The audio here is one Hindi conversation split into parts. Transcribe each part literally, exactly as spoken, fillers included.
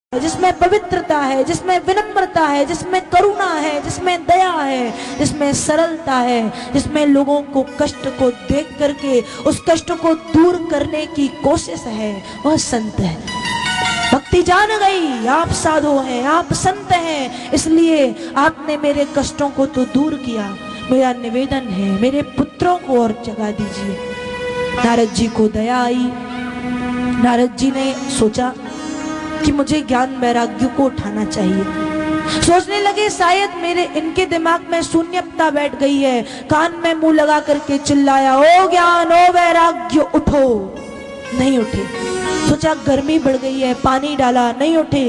जिसमें पवित्रता है, जिसमें विनम्रता है, जिसमें करुणा है, जिसमें दया है, जिसमें सरलता है, जिसमें लोगों को कष्ट को देख करके उस कष्ट को दूर करने की कोशिश है, वह संत है। भक्ति जान गई आप साधु हैं, आप संत हैं, इसलिए आपने मेरे कष्टों को तो दूर किया। मेरा निवेदन है मेरे पुत्रों को और जगा दीजिए। नारद जी को दया आई। नारद जी ने सोचा कि मुझे ज्ञान वैराग्य को उठाना चाहिए। सोचने लगे शायद मेरे इनके दिमाग में शून्यता बैठ गई है। कान में मुंह लगा करके चिल्लाया, ओ ज्ञान ओ वैराग्य उठो, नहीं उठे। सोचा गर्मी बढ़ गई है, पानी डाला, नहीं उठे।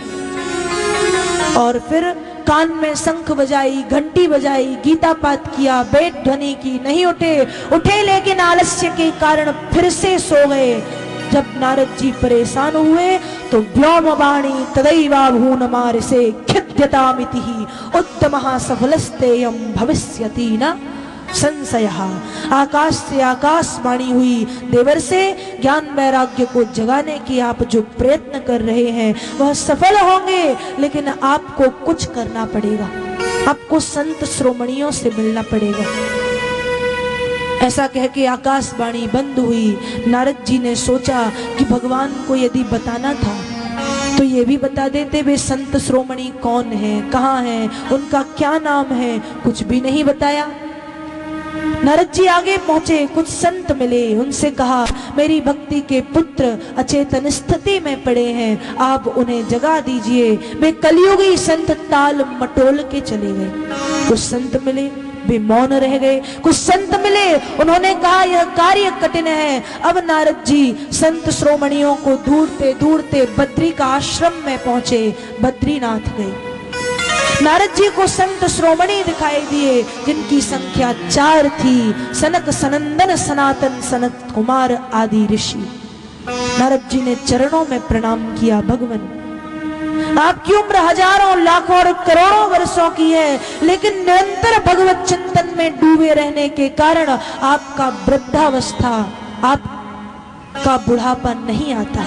और फिर कान में शंख बजाई, घंटी बजाई, गीता पाठ किया, बेट ध्वनि की, नहीं उठे। उठे लेकिन आलस्य के कारण फिर से सो गए। जब नारद जी परेशान हुए तो व्योम वाणी तदैवा भून मारिसे खिद्यतामिति उत्तमः सफलस्तेयं भविष्यति न संशयः। आकाश से आकाशवाणी हुई, देवर से ज्ञान वैराग्य को जगाने की आप जो प्रयत्न कर रहे हैं वह सफल होंगे, लेकिन आपको कुछ करना पड़ेगा, आपको संत श्रोमणियों से मिलना पड़ेगा। ऐसा कह के आकाशवाणी बंद हुई। नारद जी ने सोचा कि भगवान को यदि बताना था तो ये भी बता देते वे संत श्रोमणी कौन है, कहाँ है, उनका क्या नाम है। कुछ भी नहीं बताया। नारद जी आगे पहुंचे, कुछ संत मिले, उनसे कहा मेरी भक्ति के पुत्र अचेतन स्थिति में पड़े हैं, आप उन्हें जगा दीजिए। वे कलियुगी संत ताल मटोल के चले गए। कुछ संत मिले, वे मौन रह गए। कुछ संत मिले, उन्होंने कहा यह कार्य कठिन है। अब नारद जी संत श्रोमणियों को ढूंढते ढूंढते बद्री का आश्रम में पहुंचे, बद्रीनाथ गए। नारद जी को संत श्रोमणी दिखाई दिए जिनकी संख्या चार थी, सनक सनंदन सनातन सनत कुमार आदि ऋषि। नारद जी ने चरणों में प्रणाम किया, भगवान आपकी उम्र हजारों लाखों और करोड़ों वर्षों की है, लेकिन निरंतर भगवत चिंतन में डूबे रहने के कारण आपका वृद्धावस्था, आपका बुढ़ापा नहीं आता।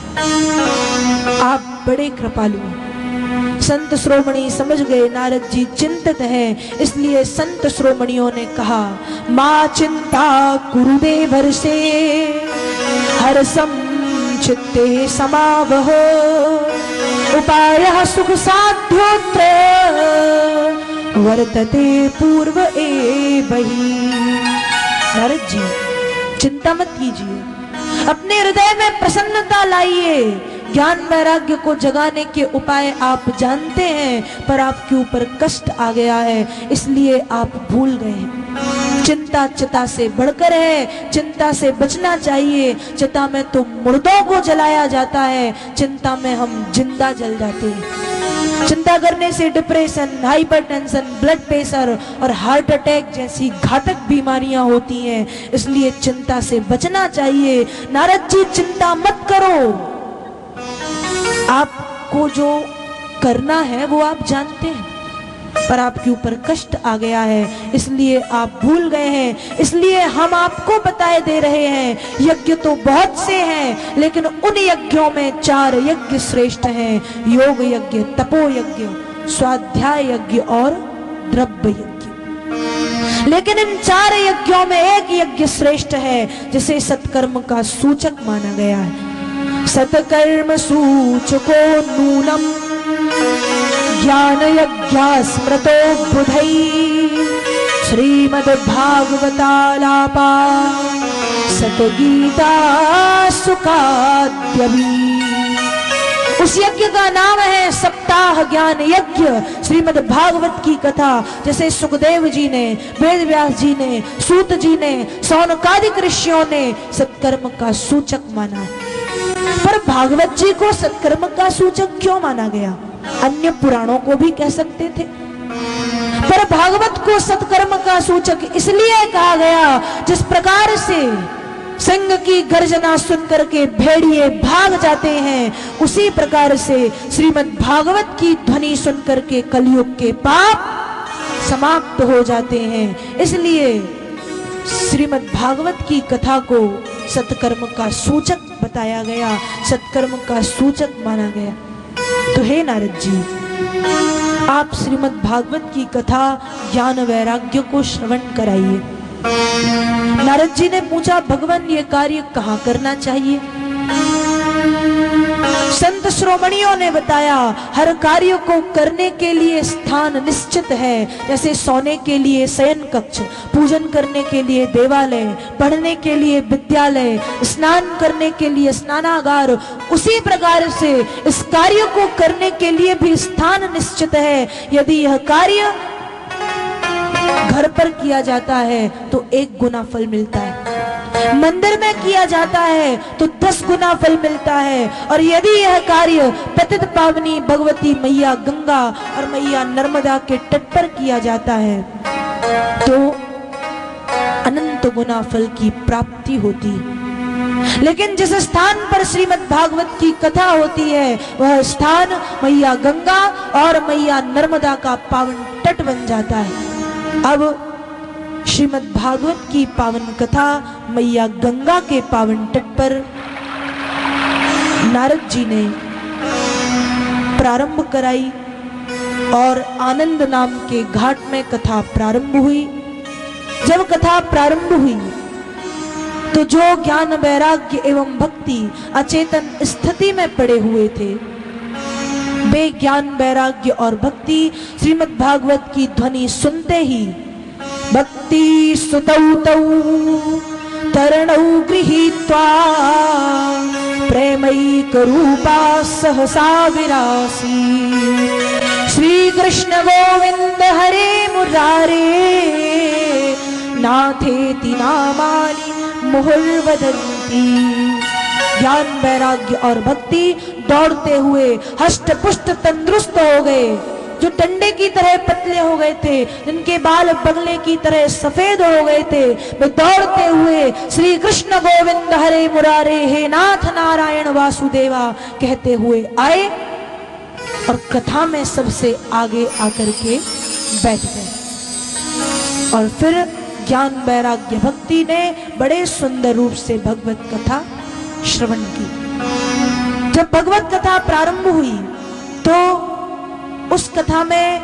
आप बड़े कृपालु हैं। संत श्रोमणी समझ गए नारद जी चिंतित हैं, इसलिए संत श्रोमणियों ने कहा मां चिंता कुरुदेवर से हर्षम चित्ते समावह उपायः सुख साध्योत्र वर्तते पूर्व एवहि। नारद जी चिंता मत कीजिए, अपने हृदय में प्रसन्नता लाइए। ज्ञान वैराग्य को जगाने के उपाय आप जानते हैं, पर आपके ऊपर कष्ट आ गया है, इसलिए आप भूल गए हैं। चिंता चिता से बढ़कर है, चिंता से बचना चाहिए। चिता में तो मुर्दों को जलाया जाता है, चिंता में हम जिंदा जल जाते हैं। चिंता करने से डिप्रेशन, हाइपरटेंशन, ब्लड प्रेशर और हार्ट अटैक जैसी घातक बीमारियां होती हैं, इसलिए चिंता से बचना चाहिए। नारद जी चिंता मत करो, आपको जो करना है वो आप जानते हैं, पर आपके ऊपर कष्ट आ गया है, इसलिए आप भूल गए हैं। इसलिए हम आपको बताए दे रहे हैं, यज्ञ तो बहुत से हैं, लेकिन उन यज्ञों में चार यज्ञ श्रेष्ठ हैं, योग यज्ञ, तपो यज्ञ, स्वाध्याय यज्ञ और द्रव्य यज्ञ। लेकिन इन चार यज्ञों में एक यज्ञ श्रेष्ठ है, जिसे सत्कर्म का सूचक माना गया है। सत्कर्म सूचको नूनम ज्ञान यज्ञ स्मृतो बुधई श्रीमद् भागवतालापा सतगीता सुखाद्यवी। उस यज्ञ का नाम है सप्ताह ज्ञान यज्ञ, श्रीमद् भागवत की कथा। जैसे सुखदेव जी ने, वेद व्यास जी ने, सूत जी ने, सौनकादिक ऋषियों ने सत्कर्म का सूचक माना, पर भागवत जी को सत्कर्म का सूचक क्यों माना गया? अन्य पुराणों को भी कह सकते थे, पर भागवत को सत्कर्म का सूचक इसलिए कहा गया, जिस प्रकार से सिंह की गर्जना सुनकर के भेड़िए भाग जाते हैं, उसी प्रकार से श्रीमद् भागवत की ध्वनि सुनकर के कलयुग के पाप समाप्त हो जाते हैं। इसलिए श्रीमद् भागवत की कथा को सत्कर्म का सूचक बताया गया, सत्कर्म का सूचक माना गया। तो हे नारद जी, आप श्रीमद् भागवत की कथा ज्ञान वैराग्य को श्रवण कराइए। नारद जी ने पूछा, भगवान ये कार्य कहाँ करना चाहिए? संत श्रोमणियों ने बताया, हर कार्य को करने के लिए स्थान निश्चित है। जैसे सोने के लिए शयन कक्ष, पूजन करने के लिए देवालय, पढ़ने के लिए विद्यालय, स्नान करने के लिए स्नानागार, उसी प्रकार से इस कार्य को करने के लिए भी स्थान निश्चित है। यदि यह कार्य घर पर किया जाता है तो एक गुना फल मिलता है, मंदिर में किया जाता है तो दस गुना फल मिलता है, और यदि यह कार्य पतित पावनी भगवती मैया गंगा और मैया नर्मदा के तट पर किया जाता है तो अनंत गुना फल की प्राप्ति होती है। लेकिन जिस स्थान पर श्रीमद् भागवत की कथा होती है वह स्थान मैया गंगा और मैया नर्मदा का पावन तट बन जाता है। अब श्रीमद् भागवत की पावन कथा मैया गंगा के पावन तट पर नारद जी ने प्रारंभ कराई और आनंद नाम के घाट में कथा प्रारंभ हुई। जब कथा प्रारंभ हुई तो जो ज्ञान वैराग्य एवं भक्ति अचेतन स्थिति में पड़े हुए थे, वे ज्ञान वैराग्य और भक्ति श्रीमद् भागवत की ध्वनि सुनते ही भक्ति सुतौ तौ तरणौ गृहीत्वा प्रेमैक रूपा सहसा विरासी। श्री कृष्ण गोविंद हरे मुरारे नाथेति नामानि मुहुर्वदन्ति। ज्ञान वैराग्य और भक्ति दौड़ते हुए हष्ट पुष्ट तंदुरुस्त हो गए। जो टंडे की तरह पतले हो गए थे, जिनके बाल बगले की तरह सफेद हो गए थे, वे दौड़ते हुए श्री कृष्ण गोविंद हरे मुरारे हे नाथ नारायण वासुदेवा कहते हुए आए और कथा में सबसे आगे आकर के बैठ गए। और फिर ज्ञान वैराग्य भक्ति ने बड़े सुंदर रूप से भगवत कथा श्रवण की। जब भगवत कथा प्रारंभ हुई तो उस कथा में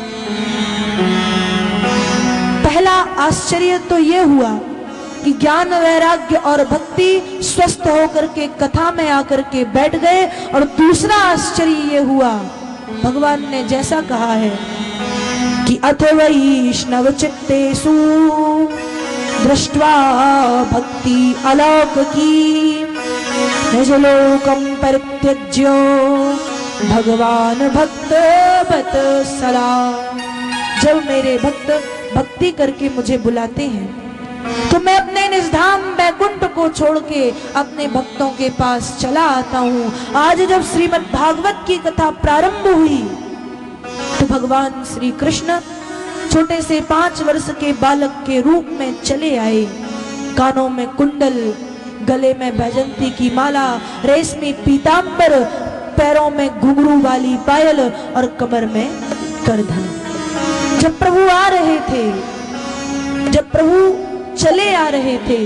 पहला आश्चर्य तो ये हुआ कि ज्ञान वैराग्य और भक्ति स्वस्थ होकर के कथा में आकर के बैठ गए। और दूसरा आश्चर्य ये हुआ, भगवान ने जैसा कहा है कि अथ वैष्णव चित्तेषु दृष्ट्वा भक्ति अलौकिकी निजलोकं परित्यज्य भगवान भक्त वत्सला। जब मेरे भक्त भक्ति करके मुझे बुलाते हैं तो मैं अपने निज धाम बैकुंठ को छोड़ के अपने भक्तों के पास चला आता हूँ। आज जब श्रीमद् भागवत की कथा प्रारंभ हुई तो भगवान श्री कृष्ण छोटे से पांच वर्ष के बालक के रूप में चले आए। कानों में कुंडल, गले में बैजंती की माला, रेशमी पीतांबर, पैरों में घुंघरू वाली पायल और कमर में करधन। जब प्रभु आ रहे थे, जब प्रभु चले आ रहे थे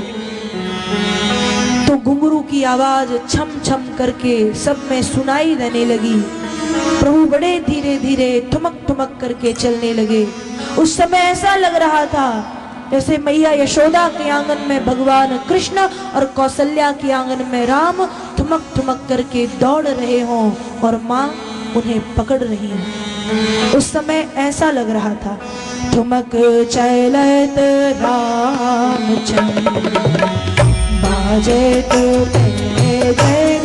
तो घुंघरू की आवाज छम छम करके सब में सुनाई देने लगी। प्रभु बड़े धीरे धीरे ठुमक ठुमक करके चलने लगे। उस समय ऐसा लग रहा था जैसे मैया यशोदा के आंगन में भगवान कृष्ण और कौशल्या के आंगन में राम ठुमक ठुमक करके दौड़ रहे हों और माँ उन्हें पकड़ रही है। उस समय ऐसा लग रहा था, ठुमक चलत रामचंद्र बाजे तो जय